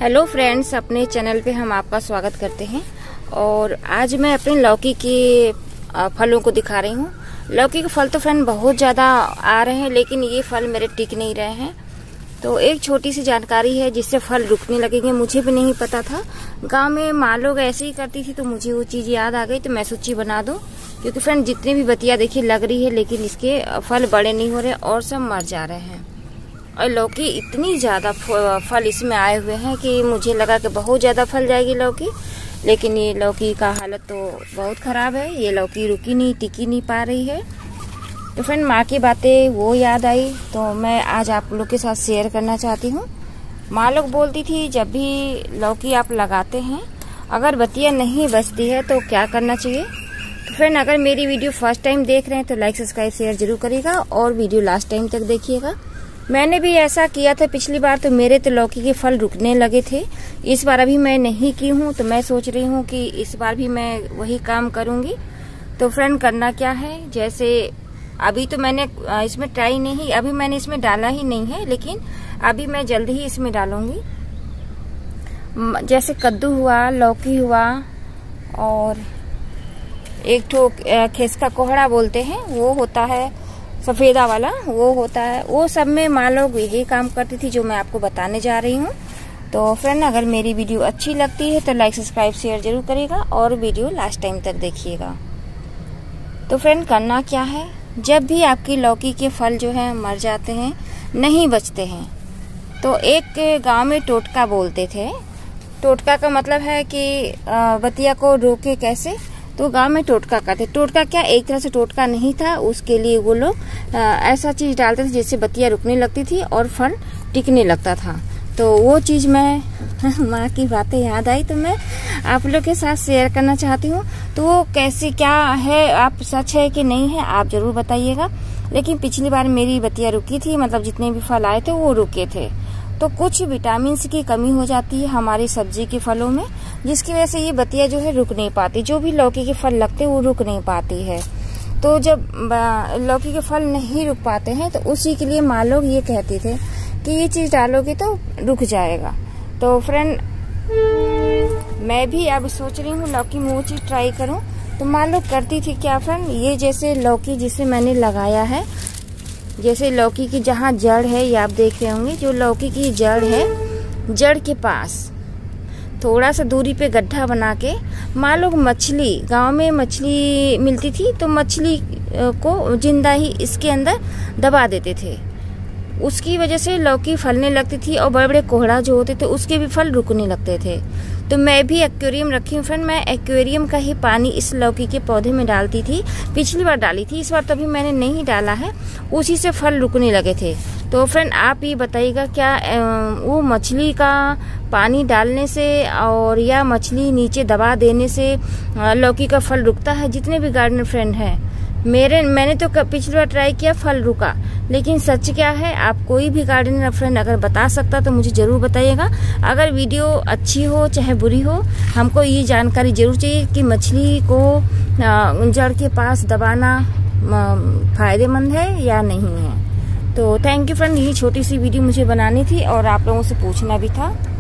Hello friends, अपने channel पे हम आपका स्वागत करते हैं। और आज मैं अपने लौकी के फलों को दिखा रही हूँ। लौकी के फल तो फ्रेंड बहुत ज़्यादा आ रहे हैं, लेकिन ये फल मेरे टिक नहीं रहे हैं। तो एक छोटी सी जानकारी है जिससे फल रुकने लगेंगे, मुझे भी नहीं पता था। गांव में माँ लोग ऐसे ही करती थी, तो मुझे वो चीज़ याद आ गई, तो मैं सोची बना दूँ। क्योंकि फ्रेंड जितनी भी बतिया देखिए लग रही है, लेकिन इसके फल बड़े नहीं हो रहे और सब मर जा रहे हैं। और लौकी इतनी ज़्यादा फल इसमें आए हुए हैं कि मुझे लगा कि बहुत ज़्यादा फल जाएगी लौकी, लेकिन ये लौकी का हालत तो बहुत ख़राब है। ये लौकी रुकी नहीं, टिकी नहीं पा रही है। तो फ्रेंड माँ की बातें वो याद आई, तो मैं आज आप लोग के साथ शेयर करना चाहती हूँ। माँ लोग बोलती थी जब भी लौकी आप लगाते हैं, अगर बतिया नहीं बचती है तो क्या करना चाहिए। तो फ्रेंड अगर मेरी वीडियो फर्स्ट टाइम देख रहे हैं तो लाइक सब्सक्राइब शेयर जरूर करिएगा और वीडियो लास्ट टाइम तक देखिएगा। मैंने भी ऐसा किया था पिछली बार, तो मेरे तो लौकी के फल रुकने लगे थे। इस बार अभी मैं नहीं की हूँ, तो मैं सोच रही हूँ कि इस बार भी मैं वही काम करूँगी। तो फ्रेंड करना क्या है, जैसे अभी तो मैंने इसमें ट्राई नहीं, अभी मैंने इसमें डाला ही नहीं है, लेकिन अभी मैं जल्द ही इसमें डालूंगी। जैसे कद्दू हुआ, लौकी हुआ, और एक ठो खेसका कोहड़ा बोलते हैं, वो होता है सफेदा वाला, वो होता है। वो सब में माँ लोग यही काम करती थी जो मैं आपको बताने जा रही हूँ। तो फ्रेंड अगर मेरी वीडियो अच्छी लगती है तो लाइक सब्सक्राइब शेयर जरूर करिएगा और वीडियो लास्ट टाइम तक देखिएगा। तो फ्रेंड करना क्या है, जब भी आपकी लौकी के फल जो है मर जाते हैं, नहीं बचते हैं, तो एक गांव में टोटका बोलते थे। टोटका का मतलब है कि बतिया को रोके कैसे, तो गांव में टोटका करते। टोटका क्या, एक तरह से टोटका नहीं था, उसके लिए वो लोग ऐसा चीज डालते थे जिससे बतिया रुकने लगती थी और फल टिकने लगता था। तो वो चीज मैं माँ की बातें याद आई, तो मैं आप लोग के साथ शेयर करना चाहती हूँ। तो वो कैसे क्या है, आप सच है कि नहीं है, आप जरूर बताइएगा। लेकिन पिछली बार मेरी बतिया रुकी थी, मतलब जितने भी फल आए थे वो रुके थे। तो कुछ विटामिन की कमी हो जाती है हमारी सब्जी के फलों में, जिसकी वजह से ये बतिया जो है रुक नहीं पाती। जो भी लौकी के फल लगते हैं वो रुक नहीं पाती है। तो जब लौकी के फल नहीं रुक पाते हैं, तो उसी के लिए माँ लोग ये कहते थे कि ये चीज डालोगे तो रुक जाएगा। तो फ्रेंड मैं भी अब सोच रही हूँ लौकी में वो चीज ट्राई करूँ। तो माँ लोग करती थी क्या फ्रेंड, ये जैसे लौकी जिसे मैंने लगाया है, जैसे लौकी की जहाँ जड़ है, ये आप देख रहे होंगे, जो लौकी की जड़ है, जड़ के पास थोड़ा सा दूरी पे गड्ढा बना के माँ लोग मछली, गांव में मछली मिलती थी, तो मछली को जिंदा ही इसके अंदर दबा देते थे। उसकी वजह से लौकी फलने लगती थी और बड़े बड़े कोहड़ा जो होते थे उसके भी फल रुकने लगते थे। तो मैं भी एक्वेरियम रखी हूँ फ्रेंड, मैं एक्वेरियम का ही पानी इस लौकी के पौधे में डालती थी। पिछली बार डाली थी, इस बार तो अभी मैंने नहीं डाला है, उसी से फल रुकने लगे थे। तो फ्रेंड आप ये बताइएगा, क्या वो मछली का पानी डालने से और या मछली नीचे दबा देने से लौकी का फल रुकता है? जितने भी गार्डनर फ्रेंड हैं, मैंने तो पिछली बार ट्राई किया, फल रुका। लेकिन सच क्या है, आप कोई भी गार्डनर फ्रेंड अगर बता सकता तो मुझे जरूर बताइएगा। अगर वीडियो अच्छी हो चाहे बुरी हो, हमको ये जानकारी जरूर चाहिए कि मछली को जड़ के पास दबाना फायदेमंद है या नहीं है। तो थैंक यू फ्रेंड, ये छोटी सी वीडियो मुझे बनानी थी और आप लोगों से पूछना भी था।